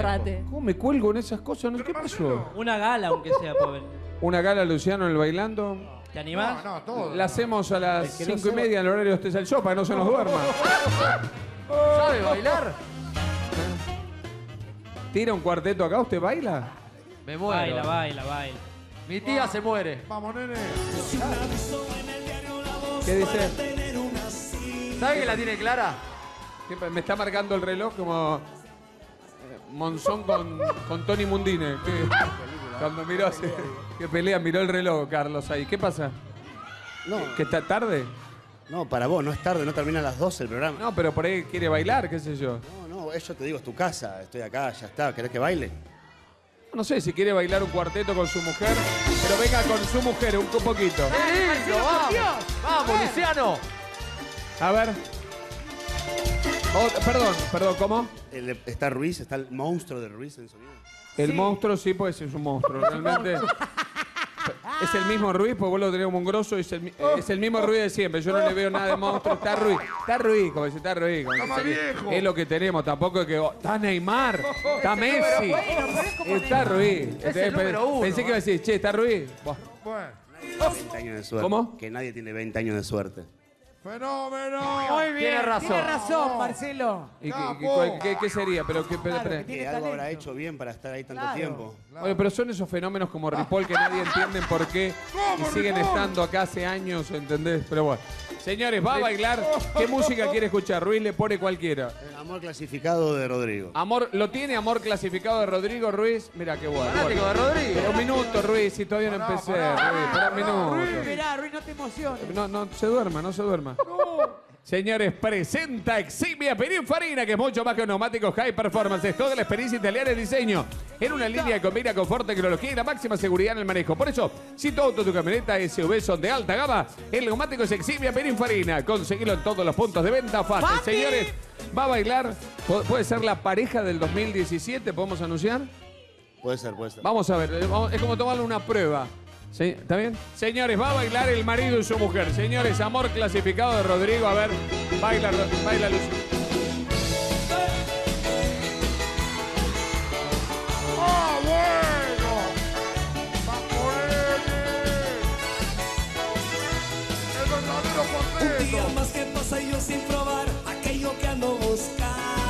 Zárate. ¿Cómo me cuelgo en esas cosas? ¿Qué pasó? Una gala, aunque sea, pobre. Una gala Luciano en el Bailando. ¿Te animás? No, todo. La hacemos a las Es que no 5:30 en el horario de Usted es el Show para que no se nos duerma. ¿Sabe bailar? ¿Tira un cuarteto acá? ¿Usted baila? Me muero. Baila. Mi tía se muere. Vamos, nene. ¿Qué dice? ¿Sabe que la tiene clara? Me está marcando el reloj como Monzón con Tony Mundine. Cuando miró así, que pelea, miró el reloj, Carlos, ahí. ¿Qué pasa? No, ¿Que está tarde? no, para vos, no es tarde, no termina a las 12 el programa. No, pero por ahí quiere bailar, qué sé yo. No, eso te digo, es tu casa, estoy acá, ya está, ¿querés que baile? No sé si quiere bailar un cuarteto con su mujer, pero venga con su mujer un poquito. ¡Qué lindo! ¡Vamos! ¡Vamos, Luciano! A ver. Perdón, ¿cómo? Está Ruiz, está el monstruo de Ruiz en sonido. El monstruo sí, pues es un monstruo. Realmente es el mismo Ruiz, porque vos lo tenés como un grosso, es el mismo Ruiz de siempre. Yo no le veo nada de monstruo. Está Ruiz, como dice, está Ruiz. Está más viejo. Es lo que tenemos, tampoco es que... está Neymar, está Messi, está Ruiz. Es el número uno, Pensé que iba a decir, che, está Ruiz. Buah. Bueno. 20 años de suerte. ¿Cómo? Que nadie tiene 20 años de suerte. Fenómeno. Muy bien, Tiene razón. tiene razón, Marcelo. ¿Y Capo. qué sería? Pero qué, Claro, espera. que tiene Que algo habrá talento. hecho bien para estar ahí tanto Claro. tiempo. Oye, pero son esos fenómenos como Ripoll que nadie entiende por qué y ¿Cómo, siguen Ripoll? estando acá hace años, ¿entendés? Pero bueno. Señores, va a bailar. ¿Qué música quiere escuchar? Ruiz le pone cualquiera. Amor clasificado de Rodrigo. Amor, ¿lo tiene amor clasificado de Rodrigo Ruiz? Mira qué bueno. Fanático de Rodrigo. Pero un minuto, Ruiz, si todavía no empecé. Ruiz, espera un minuto. Esperá, Ruiz, no te emociones. No se duerma, no se duerma. Señores, presenta Eximia Pininfarina, que es mucho más que un neumático high performance. Es toda la experiencia italiana de diseño. En una línea que combina confort, tecnología y la máxima seguridad en el manejo. Por eso, si tu auto o tu camioneta SUV son de alta gama, el neumático es Eximia Pininfarina. Conseguilo en todos los puntos de venta fácil. ¡Papi! Señores, va a bailar. Puede ser la pareja del 2017, ¿podemos anunciar? Puede ser. Vamos a ver, es como tomarle una prueba. ¿Sí? ¿Está bien? Señores, va a bailar el marido y su mujer. Señores, amor clasificado de Rodrigo. A ver, baila Luz. ¡Ah, bueno! ¡Pacorene! ¡El verdadero Un día cuarteto! más que pasa y yo sin probar aquello que ando buscando.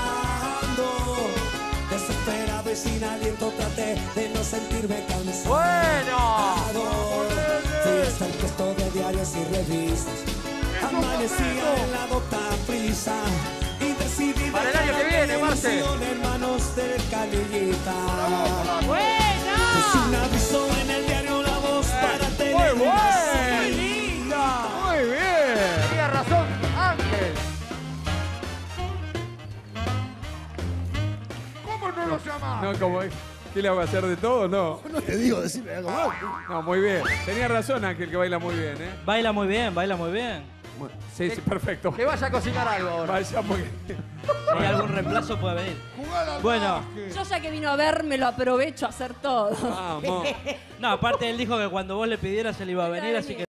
Desesperado y sin aliento traté de no sentirme cansado. ¡Bueno! Fui hasta el puesto de diarios y revistas. Amanecía en la docta prisa y decidí Para el año que viene, Marce. hermanos del Calillita. ¡Buena! Puse un aviso en el diario La Voz para tener Muy una bien. salida. Muy bien. Tenía razón, Ángel. ¿Cómo no lo llamas? No, como ¿qué le va a hacer de todo? No. No te digo, decime algo más. No, muy bien. Tenía razón Ángel, que baila muy bien, ¿eh? Baila muy bien, baila muy bien. Sí, perfecto. Que vaya a cocinar algo ahora. Vaya muy bien. Si hay algún reemplazo puede venir. Jugá al Bueno. básquet. Yo ya que vino a ver, me lo aprovecho a hacer todo. Vamos. No, aparte él dijo que cuando vos le pidieras él iba a venir, así que